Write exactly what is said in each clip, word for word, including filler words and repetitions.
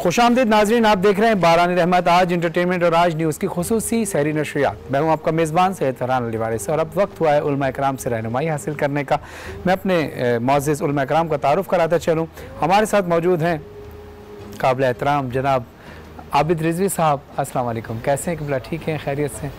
خوش آمدید ناظرین، آپ دیکھ رہے ہیں باران رحمت آج انٹرٹینمنٹ اور آج نیوز کی خصوصی سحری نشریات۔ میں ہوں آپ کا میزبان سید فرحان علی وارث اور اب وقت ہوا ہے علماء اکرام سے رہنمائی حاصل کرنے کا۔ میں اپنے معزز علماء اکرام کا تعارف کراتا چلوں۔ ہمارے ساتھ موجود ہیں قابل احترام جناب عابد رضوی صاحب۔ السلام علیکم، کیسے ہیں قبلہ؟ ٹھیک ہیں، خیریت سے؟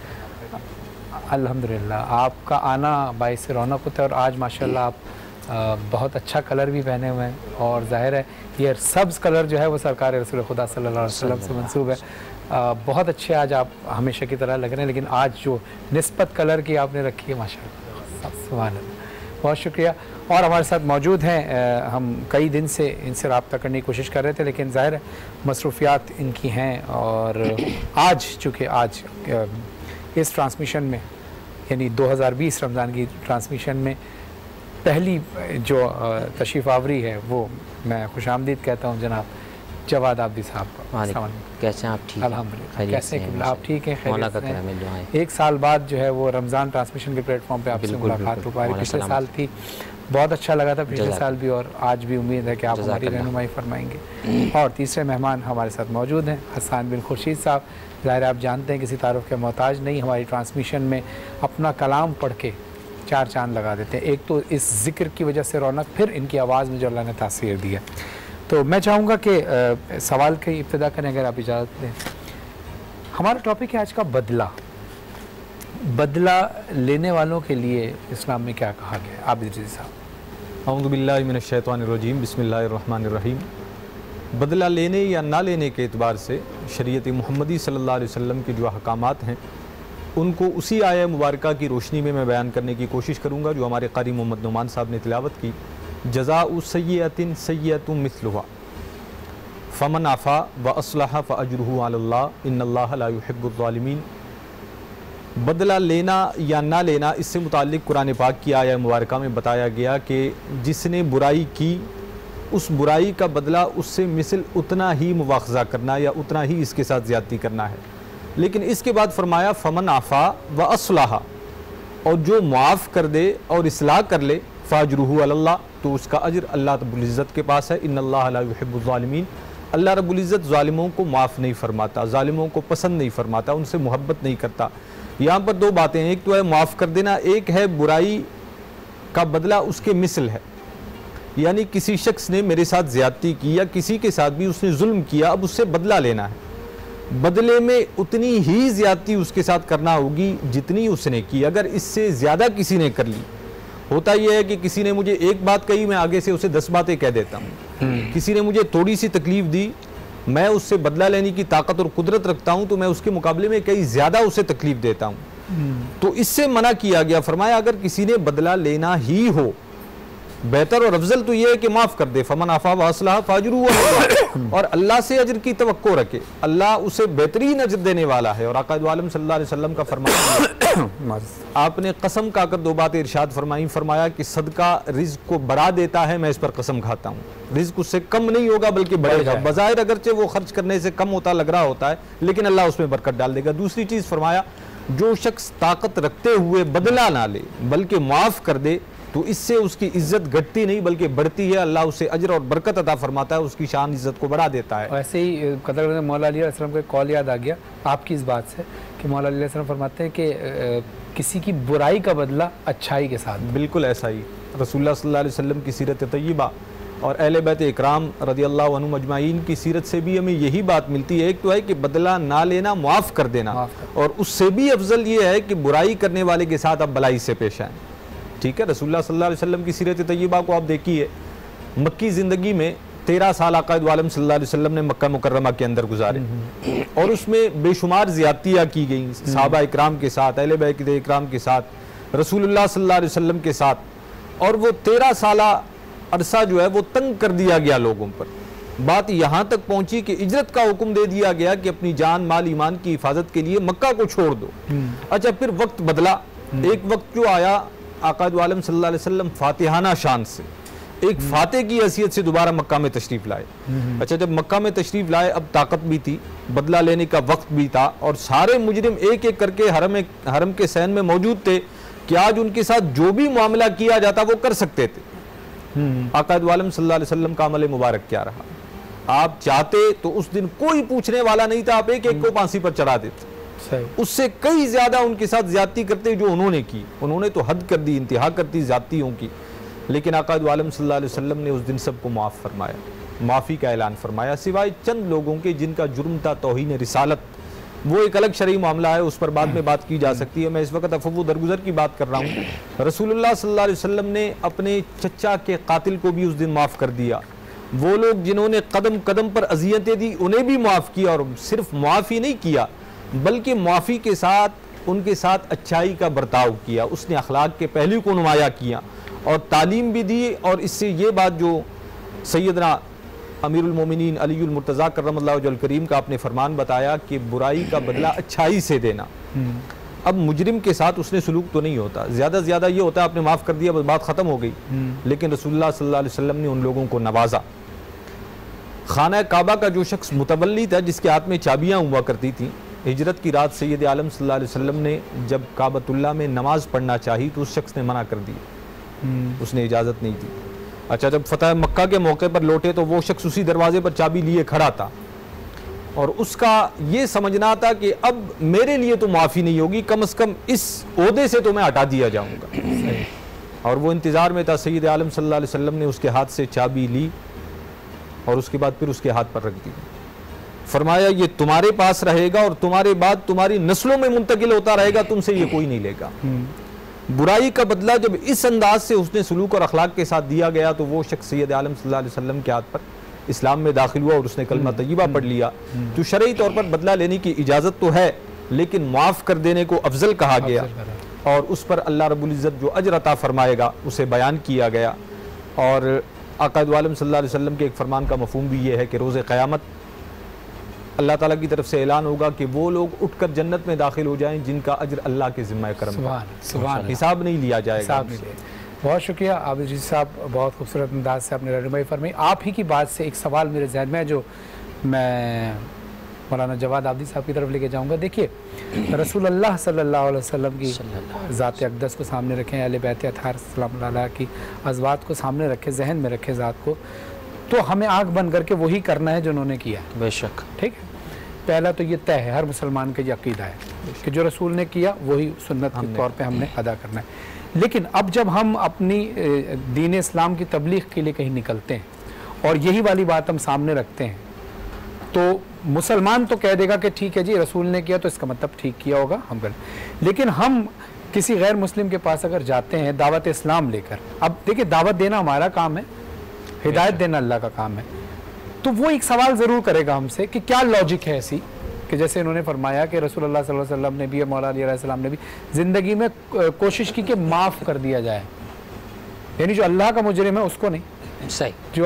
الحمدللہ، آپ کا آنا باعث رونق ہوتا ہے اور آج ماشاءاللہ آپ بہت اچھا کلر بھی پہنے ہوئے ہیں اور ظاہر ہے یہ سبز کلر جو ہے وہ سرکار رسول خدا صلی اللہ علیہ وسلم سے منسوب ہے۔ بہت اچھے آج آپ ہمیشہ کی طرح لگ رہے ہیں، لیکن آج جو نسبت کلر کی آپ نے رکھی ہے ماشاءاللہ، سبحان اللہ، بہت شکریہ۔ اور ہمارے ساتھ موجود ہیں، ہم کئی دن سے ان سے رابطہ کرنے کی کوشش کر رہے تھے لیکن ظاہر ہے مصروفیات ان کی ہیں، اور آج چونکہ آج اس ٹرانسمیشن میں یعنی دو ہزار بیس رمضان کی ٹرانسمیشن میں پہلی جو تشریف آوری ہے وہ میں خوش آمدید کہتا ہوں جناب جواد عابدی صاحب کا۔ السلام علیکم، کیسے ہیں آپ؟ ٹھیک ہیں الحمدللہ، کیسے ہیں آپ؟ ٹھیک ہیں، خیریت سے ہیں؟ ہیں؟ ایک سال بعد جو ہے وہ رمضان ٹرانسمیشن کے پلیٹ فارم پہ آپ سے ملاقات ہو پا رہی، پچھلے سال تھی، بہت اچھا لگا تھا پچھلے سال بھی، اور آج بھی امید ہے کہ آپ ہماری رہنمائی فرمائیں گے۔ اور تیسرے مہمان ہمارے ساتھ موجود ہیں حسان بن خورشید صاحب۔ ظاہر آپ جانتے ہیں کسی تعارف کے محتاج نہیں، ہماری ٹرانسمیشن میں اپنا کلام پڑھ کے چار چاند لگا دیتے ہیں۔ ایک تو اس ذکر کی وجہ سے رونق، پھر ان کی آواز میں جو اللہ نے تاثیر دی ہے۔ تو میں چاہوں گا کہ سوال کی ابتدا کریں اگر آپ اجازت دیں۔ ہمارا ٹاپک ہے آج کا بدلہ۔ بدلہ لینے والوں کے لیے اسلام میں کیا کہا گیا ہے؟ عابد رضوی صاحب۔ اعوذ باللہ من الشیطان الرجیم، بسم اللہ الرحمن الرحیم۔ بدلہ لینے یا نہ لینے کے اعتبار سے شریعت محمدی صلی اللہ علیہ وسلم کے جو احکامات ہیں ان کو اسی آیہ مبارکہ کی روشنی میں میں بیان کرنے کی کوشش کروں گا جو ہمارے قاری محمد نعمان صاحب نے تلاوت کی۔ جزاء سیئۃ سیئۃ مثلھا فمن عفا واصلح فاجرہ علی اللہ ان اللہ لا یحب الظالمین۔ بدلہ لینا یا نہ لینا، اس سے متعلق قرآن پاک کی آیہ مبارکہ میں بتایا گیا کہ جس نے برائی کی اس برائی کا بدلہ اس سے مثل اتنا ہی مواخذہ کرنا یا اتنا ہی اس کے ساتھ زیادتی کرنا ہے۔ لیکن اس کے بعد فرمایا فمن عفا و اصلح، اور جو معاف کر دے اور اصلاح کر لے فاجرہ علی اللہ، تو اس کا اجر اللہ رب العزت کے پاس ہے۔ ان اللہ لا یحب الظالمین، اللہ رب العزت ظالموں کو معاف نہیں فرماتا، ظالموں کو پسند نہیں فرماتا، ان سے محبت نہیں کرتا۔ یہاں پر دو باتیں ہیں، ایک تو ہے معاف کر دینا، ایک ہے برائی کا بدلہ اس کے مثل ہے، یعنی کسی شخص نے میرے ساتھ زیادتی کی یا کسی کے ساتھ بھی اس نے ظلم کیا، اب اس سے بدلہ لینا ہے، بدلے میں اتنی ہی زیادتی اس کے ساتھ کرنا ہوگی جتنی اس نے کی۔ اگر اس سے زیادہ کسی نے کر لی، ہوتا یہ ہے کہ کسی نے مجھے ایک بات کہی، میں آگے سے اسے دس باتیں کہہ دیتا ہوں۔ کسی نے مجھے تھوڑی سی تکلیف دی، میں اس سے بدلہ لینے کی طاقت اور قدرت رکھتا ہوں تو میں اس کے مقابلے میں کئی زیادہ اسے تکلیف دیتا ہوں، تو اس سے منع کیا گیا۔ فرمایا اگر کسی نے بدلہ لینا ہی ہو، بہتر اور افضل تو یہ ہے کہ معاف کر دے، فمن عفا واصلح فاجرہ علی اللہ، اور اللہ سے اجر کی توقع رکھے، اللہ اسے بہترین اجر دینے والا ہے۔ اور آقا دو عالم صلی اللہ علیہ وسلم کا فرمان، آپ نے قسم کھا کر دو باتیں ارشاد فرمائیں، فرمایا کہ صدقہ رزق کو بڑھا دیتا ہے، میں اس پر قسم کھاتا ہوں، رزق اس سے کم نہیں ہوگا بلکہ بڑھے گا، بظاہر اگرچہ وہ خرچ کرنے سے کم ہوتا لگ رہا ہوتا ہے لیکن اللہ اس میں برکت ڈال دے گا۔ دوسری چیز فرمایا جو شخص طاقت رکھتے ہوئے بدلہ نہ لے بلکہ معاف کر دے تو اس سے اس کی عزت گھٹتی نہیں بلکہ بڑھتی ہے، اللہ اسے اجر اور برکت عطا فرماتا ہے، اس کی شان عزت کو بڑھا دیتا ہے۔ ایسے ہی قدر مولا علی علیہ السلام کا کال یاد آ گیا آپ کی اس بات سے کہ مولا علی علیہ السلام فرماتے ہیں کہ کسی کی برائی کا بدلہ اچھائی کے ساتھ۔ بالکل ایسا ہی رسول اللہ صلی اللہ علیہ وسلم کی سیرت طیبہ اور اہل بیت اکرام رضی اللہ عنہم اجمعین کی سیرت سے بھی ہمیں یہی بات ملتی ہے۔ ایک تو ہے کہ بدلہ نہ لینا، معاف کر دینا، اور اس سے بھی افضل یہ ہے کہ برائی کرنے والے کے ساتھ آپ بلائی سے پیش آئیں۔ ٹھیک ہے، رسول اللہ صلی اللہ علیہ وسلم کی سیرت طیبہ کو آپ دیکھیے، مکی زندگی میں تیرہ سال آقا دو عالم صلی اللہ علیہ وسلم نے مکہ مکرمہ کے اندر گزارے، اور اس میں بے شمار زیادتیاں کی گئیں صحابہ اکرام کے ساتھ، اہل بیت اکرام کے ساتھ، رسول اللہ صلی اللہ علیہ وسلم کے ساتھ، اور وہ تیرہ سالہ عرصہ جو ہے وہ تنگ کر دیا گیا لوگوں پر۔ بات یہاں تک پہنچی کہ اجرت کا حکم دے دیا گیا کہ اپنی جان مال ایمان کی حفاظت کے لیے مکہ کو چھوڑ دو۔ اچھا پھر وقت بدلا، ایک وقت جو آیا آقا دو عالم صلی اللہ علیہ وسلم فاتحانہ شان سے ایک فاتح کی حیثیت سے دوبارہ مکہ میں تشریف لائے۔ اچھا جب مکہ میں تشریف لائے اب طاقت بھی تھی، بدلہ لینے کا وقت بھی تھا، اور سارے مجرم ایک ایک کر کے حرم حرم کے صحن میں موجود تھے کہ آج ان کے ساتھ جو بھی معاملہ کیا جاتا وہ کر سکتے تھے۔ آقا دو عالم صلی اللہ علیہ وسلم کا عمل مبارک کیا رہا؟ آپ چاہتے تو اس دن کوئی پوچھنے والا نہیں تھا, آپ ایک ایک کو پھانسی پر چڑھا دیتے, اس سے کئی زیادہ ان کے ساتھ زیادتی کرتے جو انہوں نے کی. انہوں نے تو حد کر دی, انتہا کر دی زیادتیوں کی, لیکن آقا دو عالم صلی اللہ علیہ وسلم نے اس دن سب کو معاف فرمایا, معافی کا اعلان فرمایا, سوائے چند لوگوں کے جن کا جرم تھا توہین رسالت. وہ ایک الگ شرعی معاملہ ہے, اس پر بعد میں بات کی جا سکتی ہے. میں اس وقت عفو درگزر کی بات کر رہا ہوں. رسول اللہ صلی اللہ علیہ وسلم نے اپنے چچا کے قاتل کو بھی اس دن معاف کر دیا. وہ لوگ جنہوں نے قدم قدم پر اذیتیں دی انہیں بھی معاف کیا, اور صرف معافی نہیں کیا بلکہ معافی کے ساتھ ان کے ساتھ اچھائی کا برتاؤ کیا. اس نے اخلاق کے پہلو کو نمایاں کیا اور تعلیم بھی دی. اور اس سے یہ بات جو سیدنا امیر المومنین علی المرتضیٰ کرم اللہ وجہ الکریم کا آپ نے فرمان بتایا کہ برائی کا بدلہ اچھائی سے دینا. اب مجرم کے ساتھ اس نے سلوک تو نہیں ہوتا, زیادہ سے زیادہ یہ ہوتا ہے آپ نے معاف کر دیا بس بات ختم ہو گئی, لیکن رسول اللہ صلی اللہ علیہ وسلم نے ان لوگوں کو نوازا. خانہ کعبہ کا جو شخص متولی تھا جس کے ہاتھ میں چابیاں ہوا کرتی تھیں, ہجرت کی رات سید عالم صلی اللہ علیہ وسلم نے جب کعبۃ اللہ میں نماز پڑھنا چاہی تو اس شخص نے منع کر دی, اس نے اجازت نہیں دی. اچھا, جب فتح مکہ کے موقع پر لوٹے تو وہ شخص اسی دروازے پر چابی لیے کھڑا تھا, اور اس کا یہ سمجھنا تھا کہ اب میرے لیے تو معافی نہیں ہوگی, کم از کم اس عہدے سے تو میں ہٹا دیا جاؤں گا. اور وہ انتظار میں تھا. سید عالم صلی اللہ علیہ وسلم نے اس کے ہاتھ سے چابی لی اور اس کے بعد پھر اس کے ہاتھ پر رکھ دی. فرمایا یہ تمہارے پاس رہے گا اور تمہارے بعد تمہاری نسلوں میں منتقل ہوتا رہے گا, تم سے یہ کوئی نہیں لے گا. برائی کا بدلہ جب اس انداز سے اس نے سلوک اور اخلاق کے ساتھ دیا گیا تو وہ شخص سید عالم صلی اللہ علیہ وسلم کے ہاتھ پر اسلام میں داخل ہوا اور اس نے کلمہ طیبہ پڑھ لیا. تو شرعی طور پر بدلہ لینے کی اجازت تو ہے لیکن معاف کر دینے کو افضل کہا گیا, اور اس پر اللہ رب العزت جو اجر عطا فرمائے گا اسے بیان کیا گیا. اور آقا دو عالم صلی اللہ علیہ وسلم کے ایک فرمان کا مفہوم بھی یہ ہے کہ روز قیامت اللہ تعالیٰ کی طرف سے اعلان ہوگا کہ وہ لوگ اٹھ کر جنت میں داخل ہو جائیں جن کا اجر اللہ کے ذمہ کرم کا, حساب نہیں لیا جائے گا. بہت شکریہ عابد رشید صاحب, بہت خوبصورت انداز سے آپ نے رہنمائی فرمائی. آپ ہی کی بات سے ایک سوال میرے ذہن میں ہے جو میں مولانا جواد عابدی صاحب کی طرف لے کے جاؤں گا. دیکھیے, رسول اللہ صلی اللہ علیہ وسلم کی ذات اقدس کو سامنے رکھیں, اہل بیت اطہار صلی اللہ علیہ کی ازواج کو سامنے رکھے, ذہن میں رکھے ذات کو, تو ہمیں آنکھ بند کر کے وہی کرنا ہے جو انہوں نے کیا. بے شک, ٹھیک ہے. پہلا تو یہ طے ہے, ہر مسلمان کا یہ عقیدہ ہے کہ جو رسول نے کیا وہی سنت کے طور پہ ہم نے ادا کرنا ہے. لیکن اب جب ہم اپنی دین اسلام کی تبلیغ کے لیے کہیں نکلتے ہیں اور یہی والی بات ہم سامنے رکھتے ہیں تو مسلمان تو کہہ دے گا کہ ٹھیک ہے جی رسول نے کیا تو اس کا مطلب ٹھیک کیا ہوگا, ہم کر. لیکن ہم کسی غیر مسلم کے پاس اگر جاتے ہیں دعوت اسلام لے کر, اب دیکھیں دعوت دینا ہمارا کام ہے, ہدایت دینا اللہ کا کام ہے, تو وہ ایک سوال ضرور کرے گا ہم سے کہ کیا لاجک ہے ایسی کہ جیسے انہوں نے فرمایا کہ رسول اللہ صلی اللہ علیہ وسلم نے بھی, مولا علی علیہ السلام نے بھی زندگی میں کوشش کی کہ معاف کر دیا جائے, یعنی جو اللہ کا مجرم ہے اس کو نہیں, صحیح, جو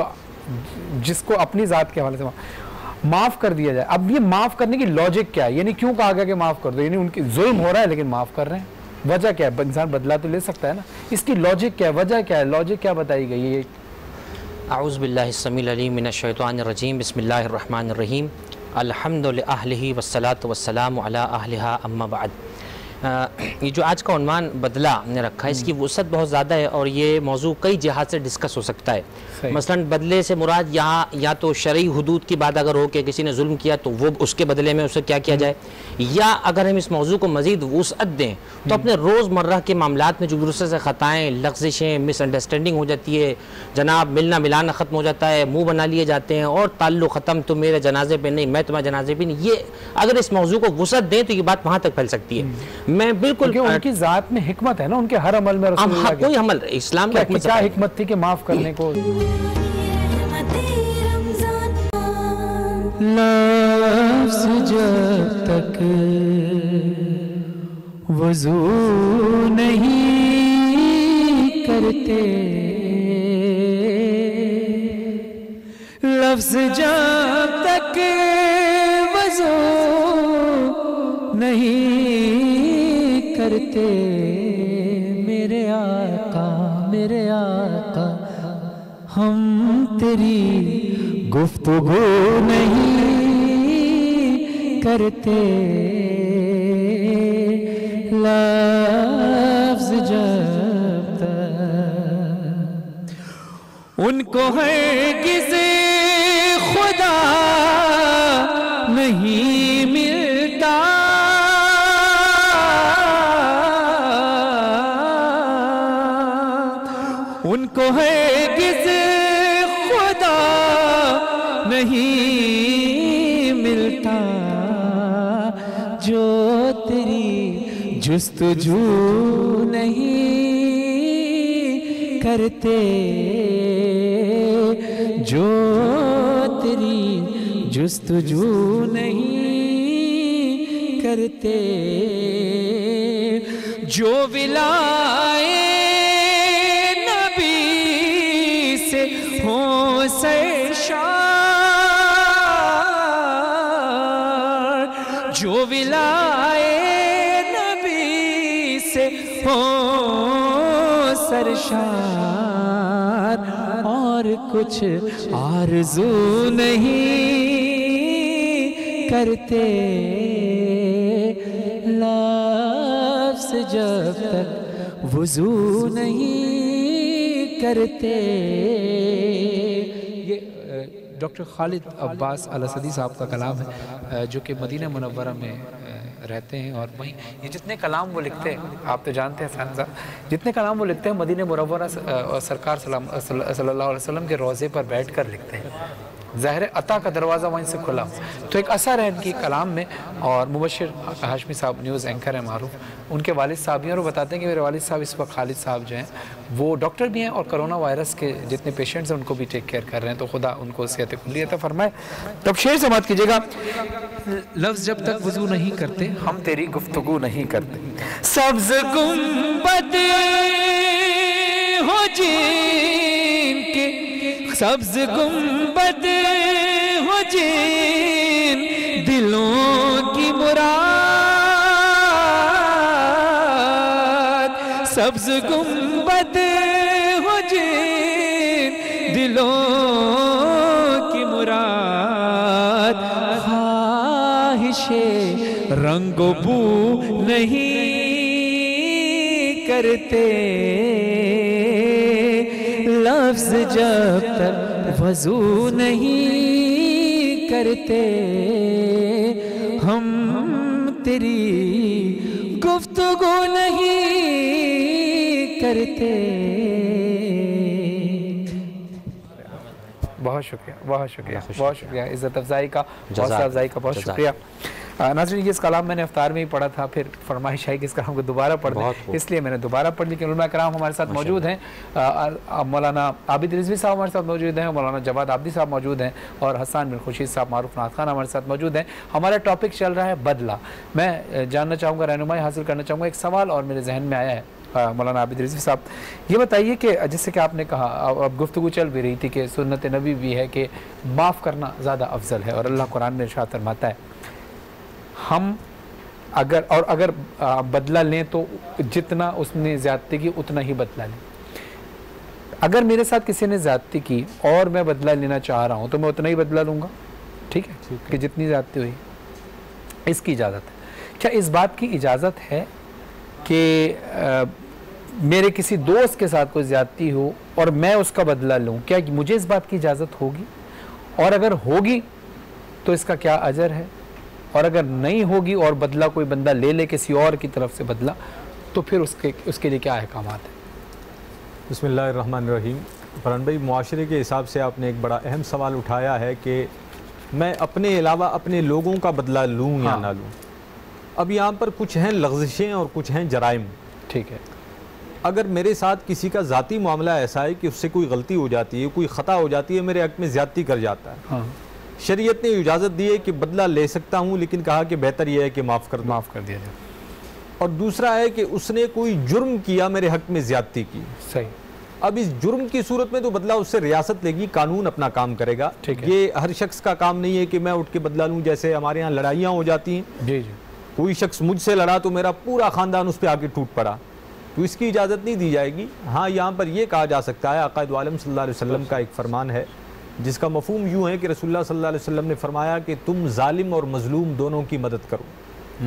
جس کو اپنی ذات کے حوالے سے معاف کر دیا جائے. اب یہ معاف کرنے کی لاجک کیا ہے, یعنی کیوں کہا گیا کہ معاف کر دو, یعنی ان کی ظلم ہو رہا ہے لیکن معاف کر رہے ہیں, وجہ کیا ہے؟ انسان بدلہ تو لے سکتا ہے نا, اس کی لاجک کیا ہے, وجہ کیا ہے, لاجک کیا بتائی گئی ہے؟ اعوذ باللہ السمیع العلیم من الشیطان الرجیم, بسم اللہ الرحمن الرحیم, الحمد لأہلہ والصلاة والسلام علی اہلہا اما بعد. یہ جو آج کا عنوان بدلہ نے رکھا ہے اس کی وسعت بہت زیادہ ہے اور یہ موضوع کئی جہات سے ڈسکس ہو سکتا ہے. مثلا بدلے سے مراد یہاں یا تو شرعی حدود کی بات اگر ہو کہ کسی نے ظلم کیا تو وہ اس کے بدلے میں اسے کیا کیا جائے, یا اگر ہم اس موضوع کو مزید وسعت دیں تو اپنے روز مرہ کے معاملات میں جو درست سے خطائیں, لغزشیں, مس انڈرسٹینڈنگ ہو جاتی ہے, جناب ملنا ملانا ختم ہو جاتا ہے, منہ بنا لیے جاتے ہیں اور تعلق ختم, تو میرے جنازے پہ نہیں, میں تمہارے جنازے پہ نہیں, یہ اگر اس موضوع کو وسعت دیں تو یہ بات وہاں تک پھیل سکتی ہے. میں بالکل ان کی ذات میں حکمت ہے نا, ان کے ہر عمل میں رسول اللہ کوئی عمل اسلام کی حکمت, کیا حکمت تھی کہ معاف کرنے کو. لفظ جب تک وضو نہیں کرتے, لفظ جب تک وضو نہیں کرتے, میرے آقا میرے آقا ہم تیری گفتگو نہیں کرتے, لفظ جب تک ان کو ہے کسی خدا نہیں ملتا، ان کو ہرگز خدا نہیں ملتا، جو تیری جستجو نہیں کرتے، جو تیری جستجو نہیں کرتے، جو ولائے نبی سے ہوں سرشار، جو ولائے نبی سے ہوں سرشار، اور کچھ آرزو نہیں کرتے، لفظ جب تک وضو نہیں کرتے۔ یہ ڈاکٹر خالد عباس الاسدی صاحب کا کلام ہے، جو کہ مدینہ منورہ میں رہتے ہیں، اور وہیں یہ جتنے کلام وہ لکھتے ہیں، آپ تو جانتے ہیں حسن صاحب، جتنے کلام وہ لکھتے ہیں مدینہ منورہ سرکار صلی اللہ علیہ وسلم کے روضے پر بیٹھ کر لکھتے ہیں۔ ظاہر عطا کا دروازہ وہیں سے کھلا، تو ایک اثر ہے ان کی کلام میں۔ اور مبشر ہاشمی صاحب نیوز اینکر ہیں معروف، ان کے والد صاحب ہیں، اور وہ بتاتے ہیں کہ میرے والد صاحب اس وقت خالد صاحب جو ہیں وہ ڈاکٹر بھی ہیں، اور کرونا وائرس کے جتنے پیشنٹس ہیں ان کو بھی ٹیک کیئر کر رہے ہیں، تو خدا ان کو صحت کلی عطا فرمائے۔ تب شعر سماعت کیجیے گا، لفظ جب تک وضو نہیں کرتے ہم تیری گفتگو نہیں کرتے، سبز گنبد ہو جن کے، سبز گنبد ہو جن دلوں کی مراد، سبز گنبد ہو جن دلوں کی مراد، خواہش رنگ و بو نہیں کرتے، لفظ جب تک وضو نہیں کرتے، ہم تیری گفتگو نہیں کرتے۔ بہت شکریہ، بہت شکریہ، بہت شکریہ، عزت افزائی کا، حوصلہ افزائی کا بہت شکریہ۔ ناظرین، یہ اس کلام میں نے افطار میں ہی پڑھا تھا، پھر فرمائش آئی کہ اس کلام کو دوبارہ پڑھ دیں، اس لیے میں نے دوبارہ پڑھ لی کہ علماء کرام ہمارے ساتھ موجود ہیں، مولانا عابد رضوی صاحب ہمارے ساتھ موجود ہیں، مولانا جواد عابدی صاحب موجود ہیں، اور حسان بن خورشید صاحب معروف نعت خان ہمارے ساتھ موجود ہیں۔ ہمارا ٹاپک چل رہا ہے بدلہ۔ میں جاننا چاہوں گا، رہنمائی حاصل کرنا چاہوں گا، ایک سوال اور میرے ذہن میں آیا ہے مولانا عابد رضوی صاحب، یہ بتائیے کہ جیسے کہ آپ نے کہا، اب گفتگو چل بھی رہی تھی کہ سنت نبی بھی ہے کہ معاف کرنا زیادہ افضل ہے، اور اللہ قرآن میں ارشاد فرماتا ہے ہم اگر اور اگر بدلہ لیں تو جتنا اس نے زیادتی کی اتنا ہی بدلہ لیں۔ اگر میرے ساتھ کسی نے زیادتی کی اور میں بدلہ لینا چاہ رہا ہوں تو میں اتنا ہی بدلہ لوں گا، ٹھیک ہے، کہ جتنی زیادتی ہوئی، اس کی اجازت ہے۔ کیا اس بات کی اجازت ہے کہ میرے کسی دوست کے ساتھ کوئی زیادتی ہو اور میں اس کا بدلہ لوں، کیا مجھے اس بات کی اجازت ہوگی؟ اور اگر ہوگی تو اس کا کیا اجر ہے؟ اور اگر نہیں ہوگی اور بدلہ کوئی بندہ لے لے کسی اور کی طرف سے بدلہ، تو پھر اس کے اس کے لیے کیا احکامات ہیں؟ بسم اللہ الرحمن الرحیم۔ فرحان بھائی، معاشرے کے حساب سے آپ نے ایک بڑا اہم سوال اٹھایا ہے کہ میں اپنے علاوہ اپنے لوگوں کا بدلہ لوں یا نہ لوں۔ اب یہاں پر کچھ ہیں لغزشیں اور کچھ ہیں جرائم، ٹھیک ہے۔ اگر میرے ساتھ کسی کا ذاتی معاملہ ایسا ہے کہ اس سے کوئی غلطی ہو جاتی ہے، کوئی خطا ہو جاتی ہے، میرے حق میں زیادتی کر جاتا ہے، شریعت نے اجازت دی ہے کہ بدلہ لے سکتا ہوں، لیکن کہا کہ بہتر یہ ہے کہ معاف کر معاف کر دیا جائے۔ اور دوسرا ہے کہ اس نے کوئی جرم کیا، میرے حق میں زیادتی کی، صحیح۔ اب اس جرم کی صورت میں تو بدلہ اس سے ریاست لے گی، قانون اپنا کام کرے گا۔ یہ ہر شخص کا کام نہیں ہے کہ میں اٹھ کے بدلہ لوں، جیسے ہمارے ہاں لڑائیاں ہو جاتی ہیں، جی جی، کوئی شخص مجھ سے لڑا تو میرا پورا خاندان اس پہ آ کے ٹوٹ پڑا، تو اس کی اجازت نہیں دی جائے گی۔ ہاں، یہاں پر یہ کہا جا سکتا ہے، آقا دو عالم صلی اللہ علیہ وسلم کا ایک فرمان ہے جس کا مفہوم یوں ہے کہ رسول اللہ صلی اللہ علیہ وسلم نے فرمایا کہ تم ظالم اور مظلوم دونوں کی مدد کرو۔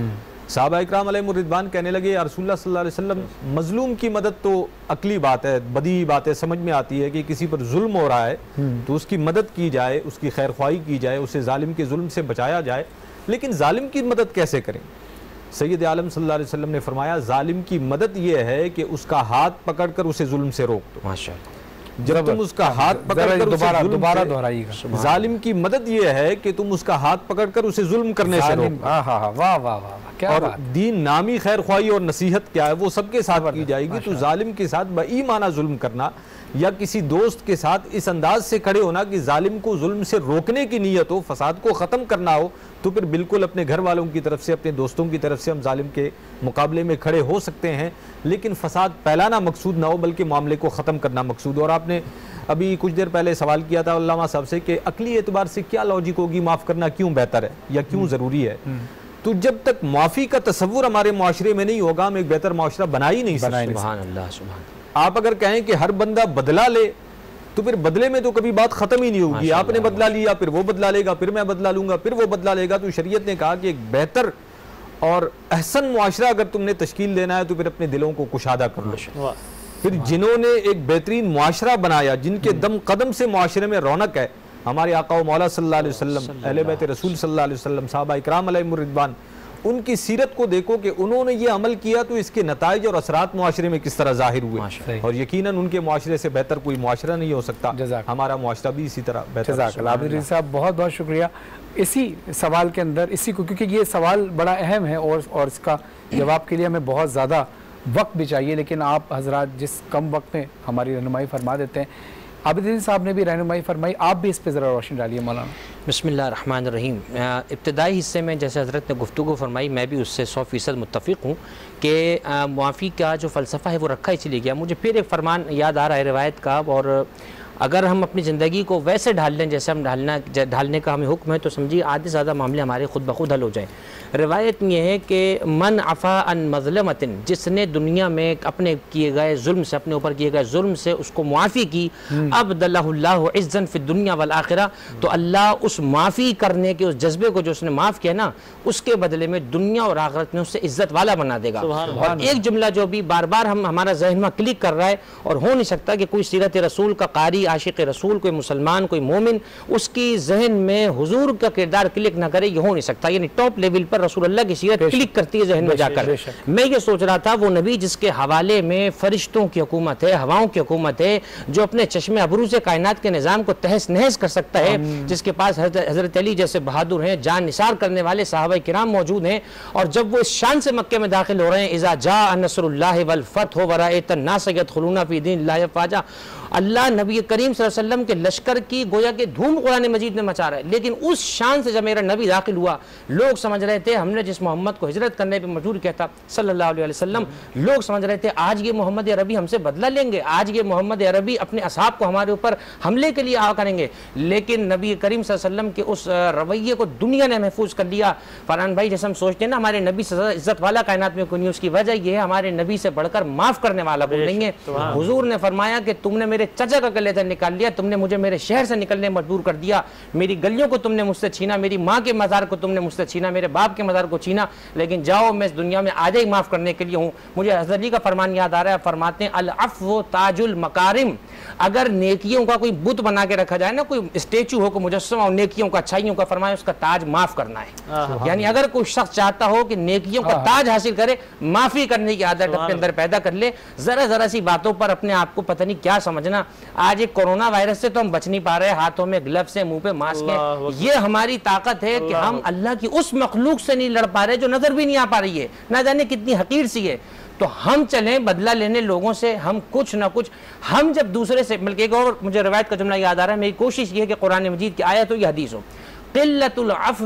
صحابہ اکرام علیہ الرضوان کہنے لگے یا رسول اللہ صلی اللہ علیہ وسلم مظلوم کی مدد تو عقلی بات ہے، بدی بات ہے، سمجھ میں آتی ہے کہ کسی پر ظلم ہو رہا ہے تو اس کی مدد کی جائے، اس کی خیر خواہی کی جائے، اسے ظالم کے ظلم سے بچایا جائے، لیکن ظالم کی مدد کیسے کریں؟ سید عالم صلی اللہ علیہ وسلم نے فرمایا ظالم کی مدد یہ ہے کہ اس کا ہاتھ پکڑ کر اسے ظلم سے روک دو۔ ماشاءاللہ، جب تم اس کا ہاتھ پکڑ کر اسے ظلم دوبارہ سے دہرائیے گا۔ ظالم کی مدد یہ ہے کہ تم اس کا ہاتھ پکڑ کر اسے ظلم کرنے سے روک دو۔ ہاں ہاں ہاں، واہ واہ واہ، کیا اور بات! دین نامی خیر خواہی اور نصیحت کیا ہے وہ سب کے ساتھ کی جائے گی۔ تو ظالم کے ساتھ بےایمانہ ظلم کرنا یا کسی دوست کے ساتھ اس انداز سے کھڑے ہونا کہ ظالم کو ظلم سے روکنے کی نیت ہو، فساد کو ختم کرنا ہو، تو پھر بالکل اپنے گھر والوں کی طرف سے، اپنے دوستوں کی طرف سے ہم ظالم کے مقابلے میں کھڑے ہو سکتے ہیں، لیکن فساد پھیلانا مقصود نہ ہو بلکہ معاملے کو ختم کرنا مقصود ہو۔ اور آپ نے ابھی کچھ دیر پہلے سوال کیا تھا علامہ صاحب سے کہ عقلی اعتبار سے کیا لاجک ہوگی، معاف کرنا کیوں بہتر ہے یا کیوں ضروری ہے؟ تو جب تک معافی کا تصور ہمارے معاشرے میں نہیں ہوگا ہم ایک بہتر معاشرہ بنا ہی نہیں سکتے۔ سبحان اللہ، سبحان اللہ۔ آپ اگر کہیں کہ ہر بندہ بدلہ لے تو پھر بدلے میں تو کبھی بات ختم ہی نہیں ہوگی، آپ نے بدلہ لیا پھر وہ بدلہ لے گا، پھر میں بدلہ لوں گا، پھر وہ بدلہ لے گا۔ تو شریعت نے کہا کہ ایک بہتر اور احسن معاشرہ اگر تم نے تشکیل دینا ہے تو پھر اپنے دلوں کو کشادہ کر لو۔ پھر جنہوں نے ایک بہترین معاشرہ بنایا، جن کے دم قدم سے معاشرے میں رونق ہے، ہمارے آقا و مولا صلی اللہ علیہ وسلم، اہل بیت رسول صلی اللہ علیہ وسلم، صحابہ اکرام علیہم الرضوان، ان کی سیرت کو دیکھو کہ انہوں نے یہ عمل کیا تو اس کے نتائج اور اثرات معاشرے میں کس طرح ظاہر ہوئے، اور یقیناً ان کے معاشرے سے بہتر کوئی معاشرہ نہیں ہو سکتا۔ ہمارا معاشرہ بھی اسی طرح بہتر۔ جزاک اللہ عابد العزیز صاحب، بہت بہت شکریہ۔ اسی سوال کے اندر اسی کو، کیونکہ یہ سوال بڑا اہم ہے اور اور اس کا جواب کے لیے ہمیں بہت زیادہ وقت بھی چاہیے، لیکن آپ حضرات جس کم وقت میں ہماری رہنمائی فرما دیتے ہیں، عابد العزیز صاحب نے بھی رہنمائی فرمائی، آپ بھی اس پہ ذرا روشنی ڈالیے مولانا۔ بسم اللہ الرحمن الرحیم۔ ابتدائی حصے میں جیسے حضرت نے گفتگو فرمائی، میں بھی اس سے سو فیصد متفق ہوں کہ معافی کا جو فلسفہ ہے وہ رکھا ہی چلی گیا۔ مجھے پھر ایک فرمان یاد آ رہا ہے روایت کا، اور اگر ہم اپنی زندگی کو ویسے ڈھال لیں جیسے ہم ڈھالنا ڈھالنے کا ہمیں حکم ہے تو سمجھیے آدھے سے زیادہ معاملے ہمارے خود بخود حل ہو جائیں۔ روایت یہ ہے کہ من عفا عن مظلمۃ، جس نے دنیا میں اپنے کیے گئے ظلم سے، اپنے اوپر کیے گئے ظلم سے اس کو معافی کی، ابدلہ اللہ عزا فی الدنیا والآخرہ، تو اللہ اس معافی کرنے کے اس جذبے کو جو اس نے معاف کیا نا، اس کے بدلے میں دنیا اور آخرت میں اس سے عزت والا بنا دے گا۔ اور ایک جملہ جو بھی بار بار ہم ہمارا ذہن میں کلک کر رہا ہے، اور ہو نہیں سکتا کہ کوئی سیرت رسول کا قاری، عاشق رسول، کوئی مسلمان، کوئی مومن اس کی ذہن میں حضور کا کردار کلک نہ کرے، یہ ہو نہیں سکتا۔ یعنی ٹاپ لیول پر رسول اللہ کی سیرت کلک کرتی ہے ذہن میں جا کر۔ میں یہ سوچ رہا تھا وہ نبی جس کے حوالے میں فرشتوں کی حکومت ہے، ہواؤں کی حکومت ہے، جو اپنے چشم ابرو سے کائنات کے نظام کو تہس نہس کر سکتا ہے، جس کے پاس حضرت علی جیسے بہادر ہیں، جان نثار کرنے والے صحابہ کرام موجود ہیں، اور جب وہ اس شان سے مکے میں داخل ہو رہے ہیں، اذا جاء نصر اللہ والفتح ورأیت الناس يدخلون فی دین اللہ افواجا، اللہ نبی کریم صلی اللہ علیہ وسلم کے لشکر کی گویا کہ دھوم قرآن مجید میں مچا رہا ہے، لیکن اس شان سے جب میرا نبی داخل ہوا، لوگ سمجھ رہے تھے ہم نے جس محمد کو ہجرت کرنے پہ مجبور کیا تھا صلی اللہ علیہ وسلم، لوگ سمجھ رہے تھے آج یہ محمد عربی ہم سے بدلہ لیں گے، آج یہ محمد عربی اپنے اصحاب کو ہمارے اوپر حملے کے لیے آ کریں گے، لیکن نبی کریم صلی اللہ علیہ وسلم کے اس رویے کو دنیا نے محفوظ کر لیا۔ فرحان بھائی جیسے ہم سوچتے ہیں نا ہمارے نبی سے عزت والا کائنات میں کوئی نہیں، اس کی وجہ یہ ہے ہمارے نبی سے بڑھ کر معاف کرنے والا کوئی نہیں ہے۔ حضور نے فرمایا کہ تم نے میرے چچا کا گلے سے نکال لیا، تم نے مجھے میرے شہر سے نکلنے مجبور کر دیا، میری گلیوں کو تم نے مجھ سے چھینا، میری ماں کے مزار کو تم نے مجھ سے چھینا، میرے باپ کے مزار کو چھینا، لیکن جاؤ میں اس دنیا میں آج ہی معاف کرنے کے لیے ہوں۔ مجھے حضرت علی کا فرمان یاد آ رہا ہے، فرماتے ہیں العفو تاج المکارم، اگر نیکیوں کا کوئی بت بنا کے رکھا جائے نا، کوئی اسٹیچو ہو، کوئی مجسمہ ہو نیکیوں کا، اچھائیوں کا، فرمایا اس کا تاج معاف کرنا ہے۔ یعنی اگر کوئی شخص چاہتا ہو کہ نیکیوں کا تاج حاصل کرے، معافی کرنے کی عادت اپنے اندر پیدا کر لے، ذرا ذرا سی باتوں پر اپنے آپ کو پتہ نہیں کیا سمجھنا۔ آج ایک کورونا وائرس سے تو ہم بچ نہیں پا رہے، ہاتھوں میں گلوز ہیں، منہ پہ ماسک ہیں، یہ ہماری طاقت ہے کہ ہم اللہ کی اس مخلوق سے نہیں لڑ پا رہے جو نظر بھی نہیں آ پا رہی ہے، نہ جانے کتنی حقیر سی ہے، تو ہم چلیں بدلہ لینے لوگوں سے، ہم کچھ نہ کچھ ہم جب دوسرے سے، بلکہ ایک اور مجھے روایت کا جملہ یاد آ رہا ہے، میری کوشش یہ ہے کہ قرآن مجید کی آیت ہو یا حدیث ہو، قلت العفو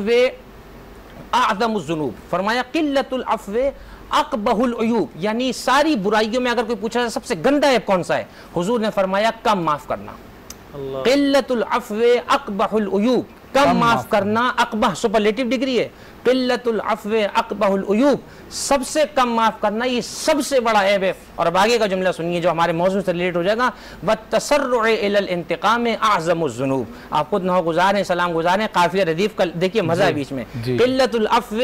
اعظم الذنوب، فرمایا قلت العفو اقبح العیوب، یعنی ساری برائیوں میں اگر کوئی پوچھا جائے سب سے گندا عیب کون سا ہے، حضور نے فرمایا کم معاف کرنا۔ قلت العفو اقبح العیوب، کم معاف کرنا اقبح سپرلیٹیو ڈگری ہے، قلت العفو اقبح العیوب، سب سے کم معاف کرنا یہ سب سے بڑا عیب ہے۔ اور اب آگے کا جملہ سنیے جو ہمارے موضوع سے ریلیٹ ہو جائے گا، والتسرع الی الانتقام اعظم الذنوب، آپ خود نحو گزار ہیں، سلام گزار ہیں، قافیہ ردیف کا دیکھیے مزہ ہے بیچ میں، قلت العفو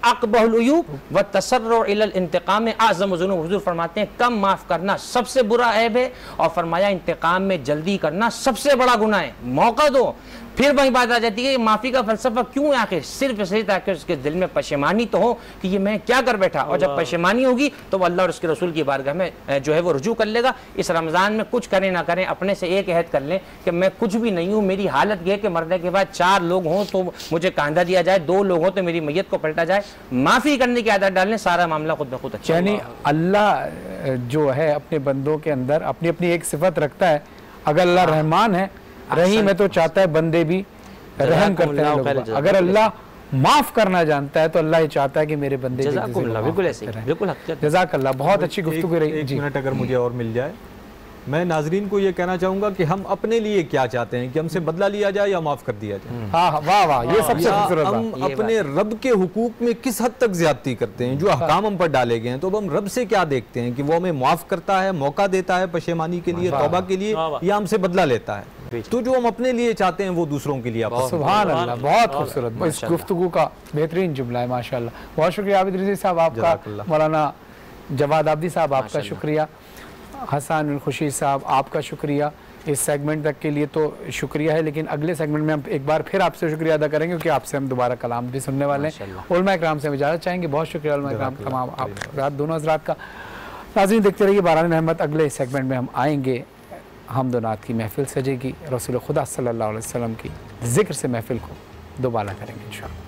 अक़बहुल उयूब व तसर्रुउ इलल इंतकाम आज़म ज़ुनूब। हुज़ूर फरमाते हैं कम माफ़ करना सबसे बुरा ऐब है, और फरमाया इंतकाम में जल्दी करना सबसे बड़ा गुनाह है। मौका दो, फिर वही बात आ जाती है कि माफ़ी का फ़लसफ़ा क्यों है आखिर? सिर्फ इसलिए ताकि उसके दिल में पशेमानी तो हो कि ये मैं क्या कर बैठा, और जब पशेमानी होगी तो वो अल्लाह और उसके रसूल की बारगाह में जो है वो रुजू कर लेगा। इस रमज़ान में कुछ करें ना करें, अपने से एक अहद कर लें कि मैं कुछ भी नहीं हूँ, मेरी हालत ये है कि मरने के बाद चार लोग हों तो मुझे कांधा दिया जाए, दो लोग हों तो मेरी मैयत को पलटा जाए। माफ़ी करने की आदत डालने, सारा मामला खुद ब खुद अच्छा। यानी अल्लाह जो है अपने बंदों के अंदर अपनी अपनी एक सिफत रखता है। अगर अल्लाह रहमान है, रहीम है, तो चाहता है बंदे भी रहम करते हैं लोगों पर। अगर अल्लाह माफ करना जानता है तो अल्लाह ये चाहता है कि मेरे बंदे बिल्कुल ऐसे बिल्कुल। जज़ाकल्लाह, बहुत अच्छी गुफ्तगू रही। एक मिनट अगर मुझे और मिल जाए, मैं नाजरीन को ये कहना चाहूँगा कि हम अपने लिए क्या चाहते हैं, कि हमसे बदला लिया जाए या माफ़ कर दिया जाए। हाँ वाह वाह, ये सबसे खूबसूरत हम बात। अपने रब के हुकूक में किस हद तक ज्यादती करते हैं, जो अहकाम हम पर डाले गए हैं, तो अब हम रब से क्या देखते हैं कि वो हमें माफ़ करता है, मौका देता है पशेमानी के लिए, तौबा के लिए, या हमसे बदला लेता है। तो जो हम अपने लिए चाहते हैं वो दूसरों के लिए आप। सुभान अल्लाह, बहुत खूबसूरत इस गुफ्तगू का बेहतरीन जुमला है माशाअल्लाह। बहुत शुक्रिया आबिद रज़ी साहब आपका, मौलाना जवाद आबदी साहब आपका शुक्रिया, हसन खुशी साहब आपका शुक्रिया। इस सेगमेंट तक के लिए तो शुक्रिया है, लेकिन अगले सेगमेंट में हम एक बार फिर आपसे शुक्रिया अदा करेंगे क्योंकि आपसे हम दोबारा कलाम भी सुनने वाले हैं। उलमा इकराम से हम इजाज़त चाहेंगे। बहुत शुक्रिया उलमा इकराम तमाम आप हज़रात, दोनों हज़रात का। नाज़रीन देखते रहिए बारानी रहमत। अगले सेगमेंट में हम आएंगे, हमद व नात की महफिल सजेगी, रसूल खुदा सल्लल्लाहु अलैहि वसल्लम की ज़िक्र से महफिल को दोबारा करेंगे इंशाअल्लाह।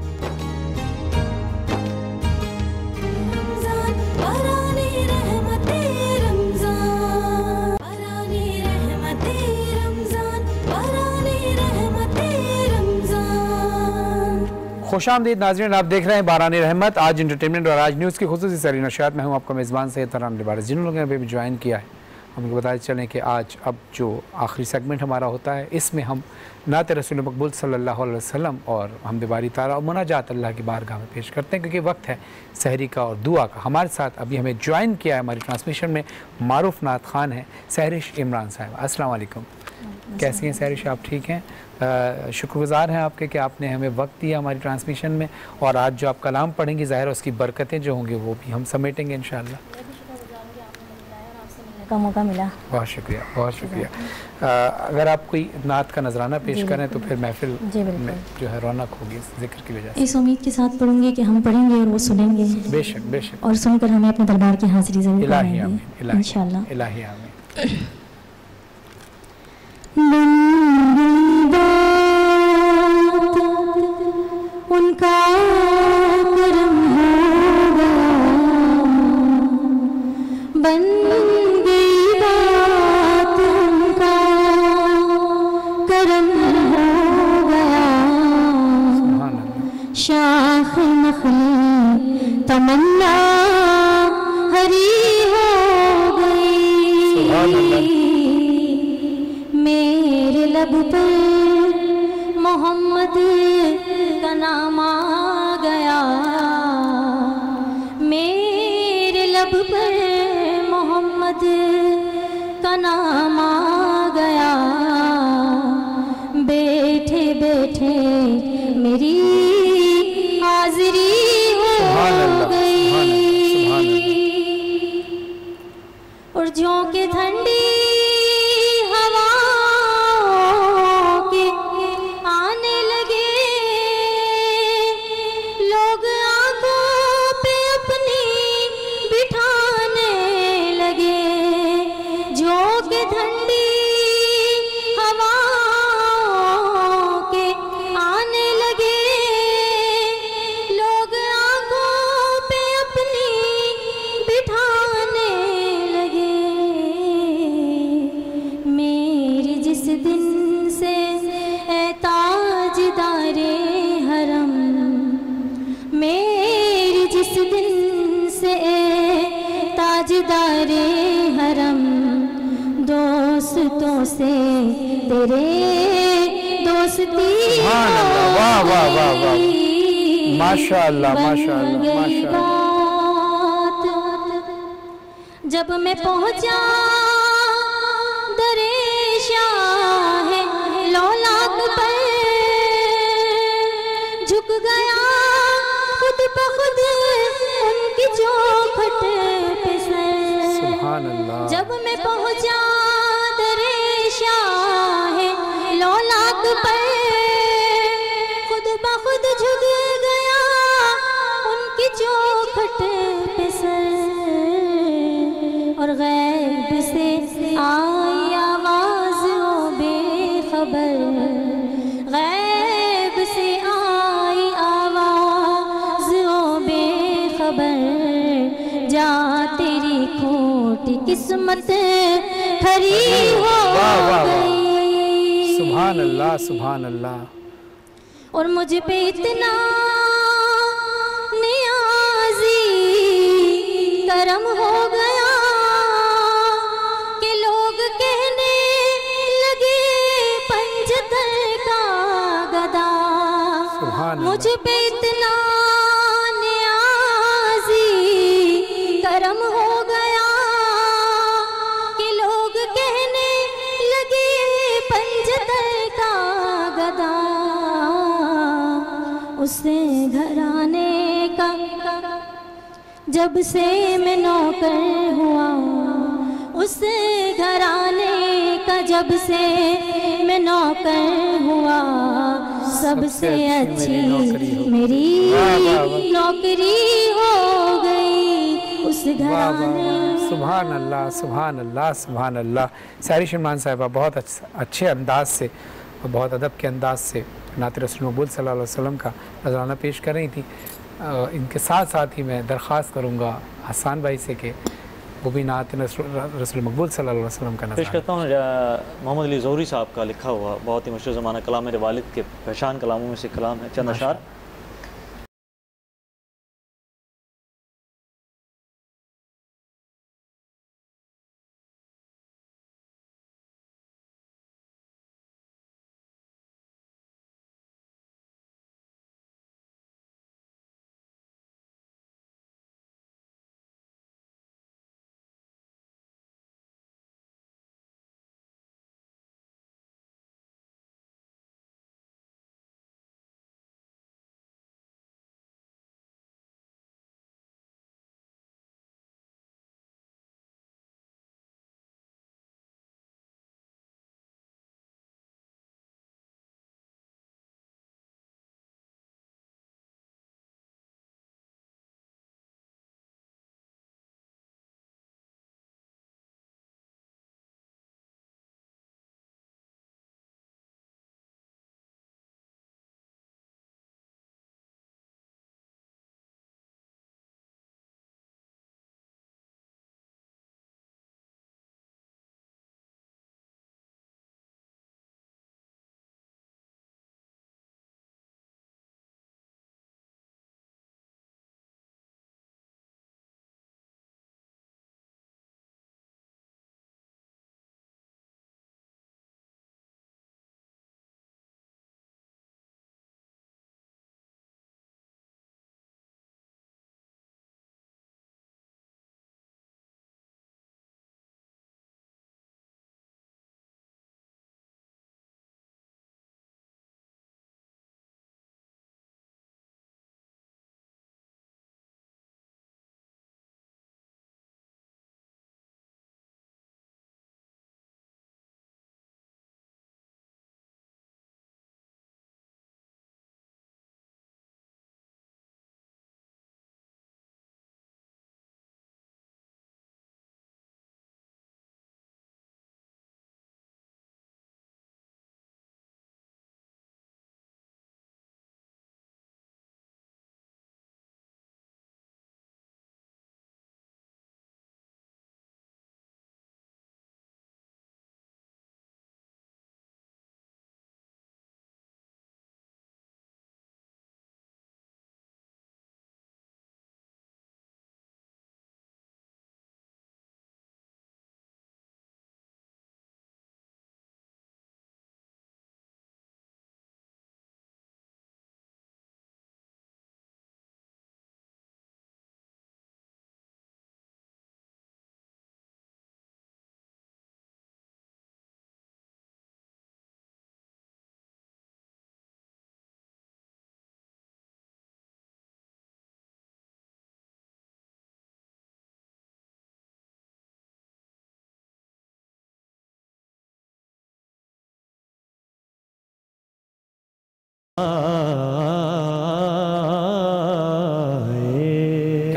खुशामदीद नाज़रीन, आप देख रहे हैं बारानी रहमत। आज इंटरटेनमेंट और आज न्यूज़ की खुसूसी सरी नशियात में हूँ आपका मेज़बान सैयद तरान लिबारिस। जिन लोगों ने अभी भी ज्वाइन किया है, हमको बताते चलें कि आज अब जो आखिरी सेगमेंट हमारा होता है, इसमें हम नात रसूल मकबूल सल्लल्लाहु अलैहि वसल्लम और हमद बारी ताला और मुनाजात अल्लाह की बारगाह में पेश करते हैं, क्योंकि वक्त है सहरी का और दुआ का। हमारे साथ अभी हमें ज्वाइन किया है हमारी ट्रांसमिशन में मारूफ नात खान है, सहरिश इमरान साहब। अस्सलाम वालेकुम, कैसी हैं सहरिश, आप ठीक हैं? शुक्रगुज़ार हैं आपके कि आपने हमें वक्त दिया हमारी ट्रांसमिशन में, और आज जो आप कलाम पढ़ेंगी ज़ाहिर उसकी बरकतें जो होंगी वो भी हम समेटेंगे इंशाअल्लाह। का मौका मिला, बहुत शुक्रिया, बहुत शुक्रिया। अगर आप कोई नात का नजराना पेश करें तो फिर महफिल में जो है रौनक होगी इस जिक्र की वजह से। इस उम्मीद के साथ पढ़ूंगी कि हम पढ़ेंगे और वो सुनेंगे, बेशक बेशक, और सुनकर हमें अपने दरबार की हाजिरी जरूर कराएंगे इंशाअल्लाह। इलाही आमीन। उनका करम होगा, बन गई बात, उनका करम हो गया। शाख नखली तमन्ना हरी हो गई, मेरे लब पर मोहम्मद का नाम आ गया, मेरे लब पर मोहम्मद का नाम आ गया। बैठे बैठे मेरी हाजिरी हो गई, और झोंके ठंडी दोस्तों से तेरे दोस्ती। वाह वाह वाह वाह, माशाअल्लाह माशाअल्लाह माशाअल्लाह। जब मैं पहुंचा दरे शाह लौलाक पर, झुक गया खुद पे پہنچا درے شاہ لولاک پر خود بخود جھک گیا ان کی چوکھٹ پہ سر، اور غیب سے آئی آواز او بے خبر، غیب سے آئی آواز او بے خبر، جا تیری کھوٹی قسمت کھری ہو گئی۔ سبحان اللہ سبحان اللہ۔ اور مجھ پہ اتنا نیازی کرم ہو گیا کہ لوگ کہنے لگے پنجتر کا گدا، سبحان اللہ۔ مجھ پہ اتنا نیازی کرم ہو گیا کہ لوگ کہنے لگے پنجتر کا گدا، اس گھرانے کا جب سے میں نوکر ہوا، اس گھرانے کا جب سے میں نوکر ہوا، سب سے اچھی میری نوکری ہو گئی اس گھرانے۔ سبحان اللہ سبحان اللہ سبحان اللہ۔ ساری شرمان صاحبہ بہت اچھے انداز سے اور بہت ادب کے انداز سے نعت رسول مقبول صلی اللہ علیہ وسلم کا نذرانہ پیش کر رہی تھی۔ ان کے ساتھ ساتھ ہی میں درخواست کروں گا حسان بھائی سے کہ وہ بھی نعت رسول مقبول صلی اللہ علیہ وسلم کا پیش کرتا ہوں۔ محمد علی ظہوری صاحب کا لکھا ہوا بہت ہی مشہور زمانہ کلام میرے والد کے پہچان کلاموں میں سے کلام ہے، چند اشعار۔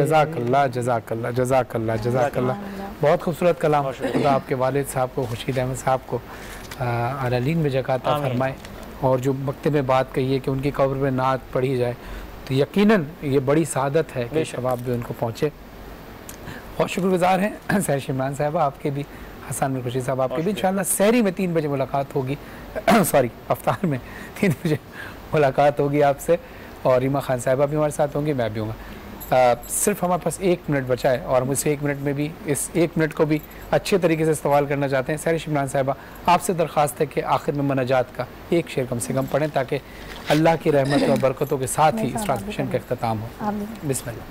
जज़ाक अल्लाह जज़ाक अल्लाह जज़ाक अल्लाह जज़ाक अल्लाह। बहुत खूबसूरत कलाम। खुदा आपके वालिद साहब को, खुर्शीद अहमद साहब को अलीन में जगह अता फरमाए। और जो वक्त में बात कही है कि उनकी कब्र में नात पढ़ी जाए तो यकीनन ये बड़ी सआदत है कि शबाब भी उनको पहुँचे। बहुत शुक्रगुजार हैं सहर शिमरान साहबा आपके भी, हसन मिर खुर्शीद साहब आपके भी। इंशाअल्लाह सहरी में तीन बजे मुलाकात होगी सॉरी अफ्तार में तीन बजे मुलाकात होगी आपसे। और रीमा खान साहिबा भी हमारे साथ होंगी, मैं भी हूँगा। सिर्फ हमारे पास एक मिनट बचा है और हम इस एक मिनट में भी इस एक मिनट को भी अच्छे तरीके से इस्तेमाल करना चाहते हैं। सहर शिमरान साहिबा आपसे दरख्वास्त है कि आखिर में मनाजात का एक शेर कम से कम पढ़ें ताकि अल्लाह की रहमत और बरकतों के साथ ही इस ट्रांसमिशन का अख्ताम हो। बिस्मिल्लाह।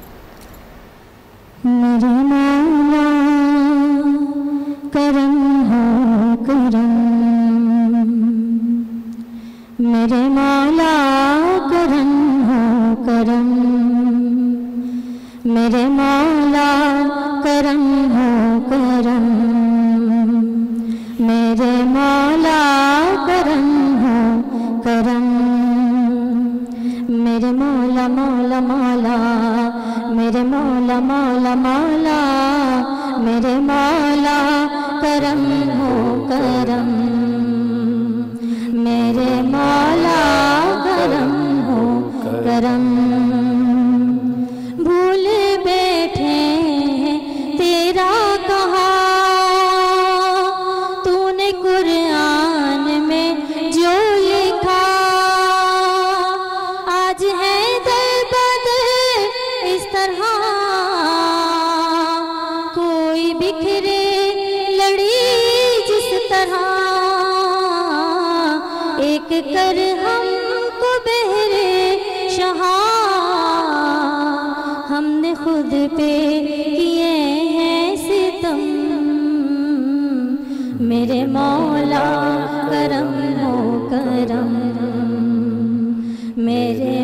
मेरे मौला करम हो करम, मेरे मौला करम हो करम, मेरे मौला करम हो करम, मेरे मौला करम हो करम, मेरे मौला मौला मौला, मेरे मौला मौला मौला, मेरे मौला करम हो करम, मेरे मौला करम हो करम। भूल बैठे तेरा कहा तूने कुरान में जो लिखा, आज है दर बदर इस तरह कोई बिखरे लड़ी जिस तरह, एक कर हमको बहरे शहा, हमने खुद पे किए हैं सितम, मेरे मौला करम हो करम, मेरे